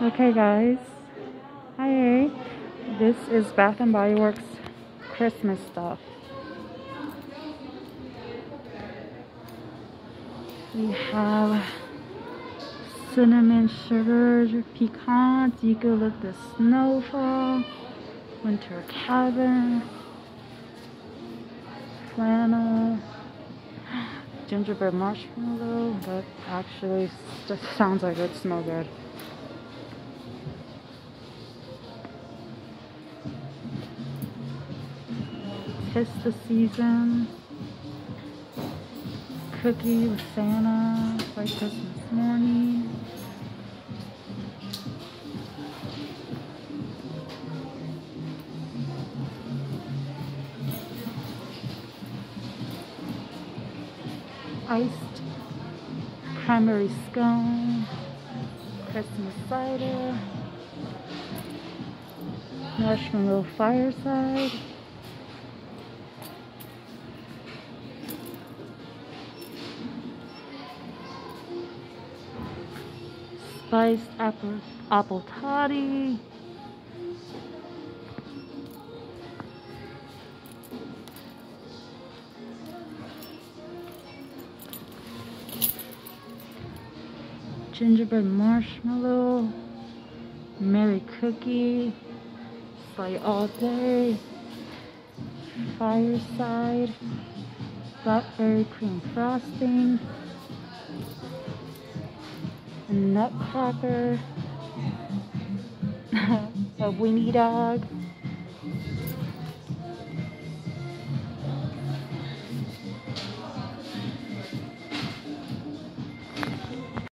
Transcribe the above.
Okay guys, hi, this is Bath& Body Works Christmas stuff. We have cinnamon sugar pecans, eucalyptus snowfall, winter cabin, flannel, gingerbread marshmallow, that actually just sounds like it smells good. Tis the season, cookie with Santa, like Christmas morning. Iced cranberry scone, Christmas cider, marshmallow fireside, spiced apple toddy, gingerbread marshmallow, Merry cookie, slay all day, fireside, blackberry cream frosting, a nutcracker, a Winnie dog,